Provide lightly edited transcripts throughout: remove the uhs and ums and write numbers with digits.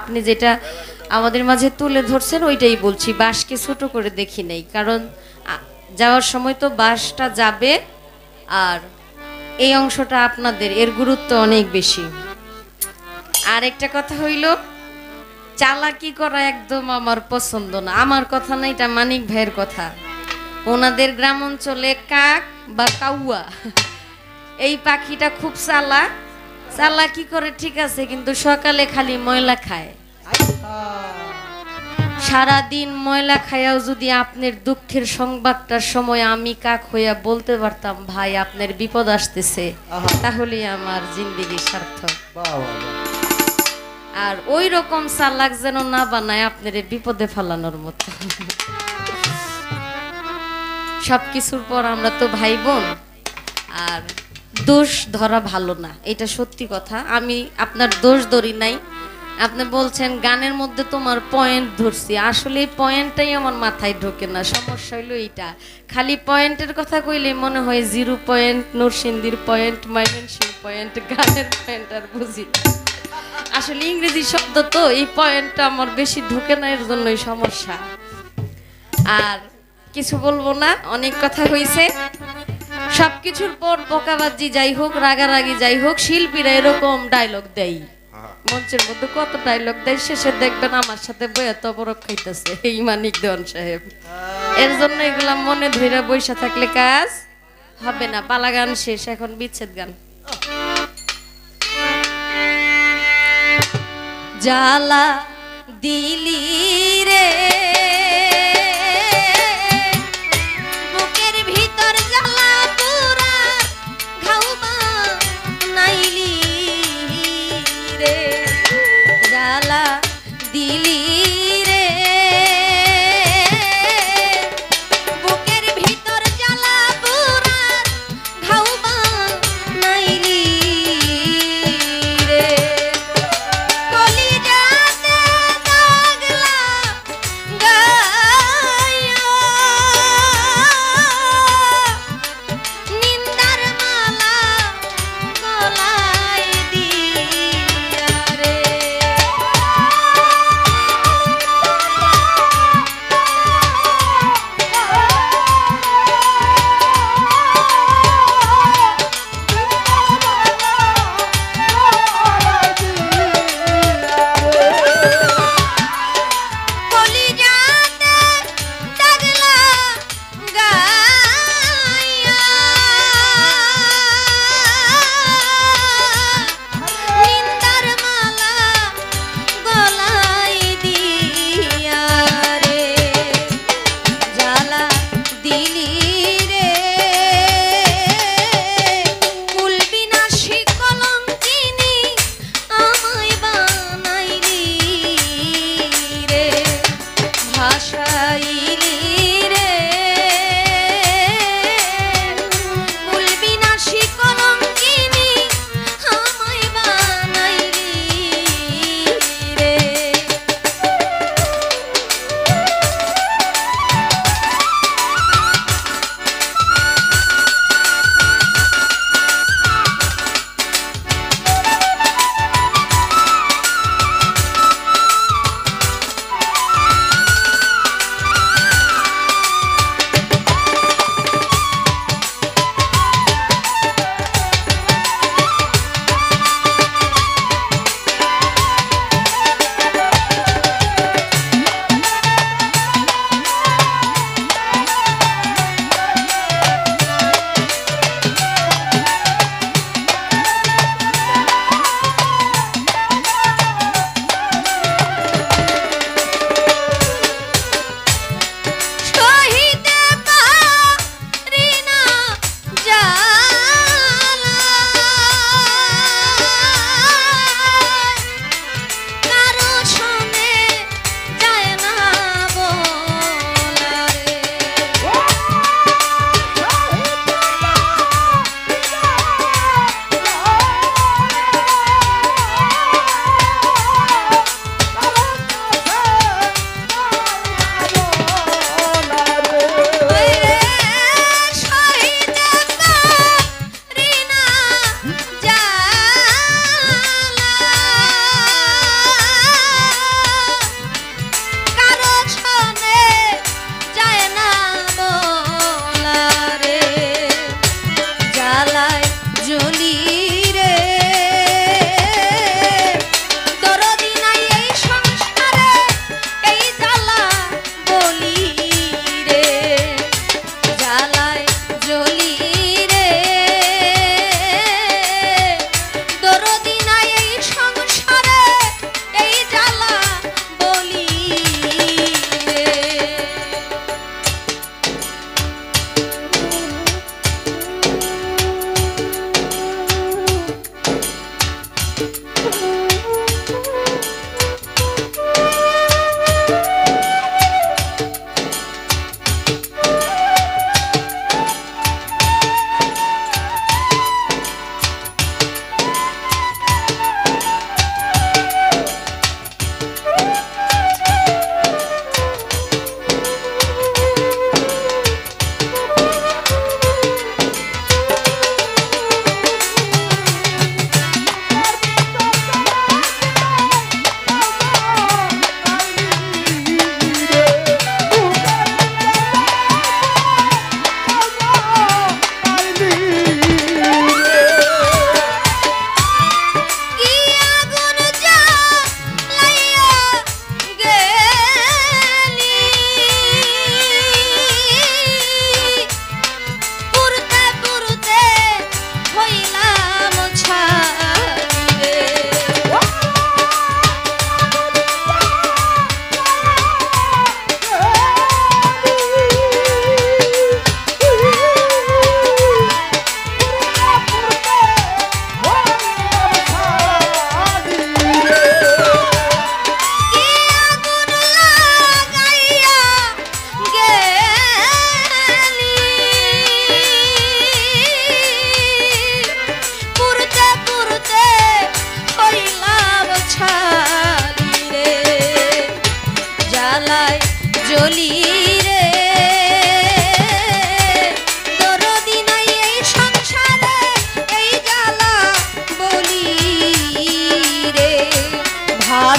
আপনি যেটা আমাদের মাঝে তুলে ধরছেন ওইটাই বলছি, বাঁশকে ছোট করে দেখি নাই, কারণ যাওয়ার সময় তো বাঁশটা যাবে, আর এই অংশটা আপনাদের, এর গুরুত্ব অনেক বেশি। আর একটা কথা হইল, চালাকি করা একদম আমার পছন্দ না। আমার কথা না, এটা মানিক ভাইয়ের কথা। ওনাদের গ্রাম অঞ্চলে কাক বা কাউয়া এই পাখিটা খুব চালাকি করে, ঠিক আছে, কিন্তু সকালে খালি ময়লা খায়। সারাদিন ময়লা খায়াও যদি আপনার দুঃখের সংবাদটার সময় আমি কাক হইয়া বলতে পারতাম, ভাই আপনার বিপদ আসতেছে, তাহলে আমার জিন্দেগি সার্থক। আর ওই রকম চালাক যেন না বানায় আপনার বিপদে ফেলানোর মতো। সবকিছুর পর আমরা তো ভাই বোন, আর দোষ ধরা ভালো না, এটা সত্যি কথা। আমি আপনার দোষ ধরি নাই। আপনি বলছেন গানের মধ্যে তোমার পয়েন্ট ধরছি, আসলে এই পয়েন্টটাই আমার মাথায় ঢোকে না। সমস্যা হইলো এইটা, খালি পয়েন্টের কথা কইলে মনে হয় 0 পয়েন্ট, নরসিংদীর পয়েন্ট, ময়মনসিংহ পয়েন্ট, গানের পয়েন্ট আর বুঝি। আসলে ইংরেজি শব্দ তো, এই পয়েন্টটা আমার বেশি ঢোকে না, এর জন্যই সমস্যা। আর কিছু বলবো না, অনেক কথা হইছে। সবকিছুর পর বকাবাজি যাই হোক, রাগারাগি যাই হোক, শিল্পীরা এরকম ডায়লগ দেয় মঞ্চের মধ্যে, কত ডায়লগ দেয়, শেষে দেখবেন আমার সাথে বইয়া তবরক খাইতেছে এই মানিক দেওয়ান সাহেব। এর জন্য এগুলা মনে ধরে বইসা থাকলে কাজ হবে না। পালা গান শেষ, এখন বিচ্ছেদ গান। জ্বালা দিলি রে বুকের ভিতর, জ্বালা পুরা ঘাউমা নাইলি রে, জ্বালা দিলি রে বুকের ভিতর, জ্বালা পুরা ঘাউমা নাইলি রে, কলিজাতে দাগলা গায়া নিন্দার মালা গলায় দিয়া রে,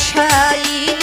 বসাইল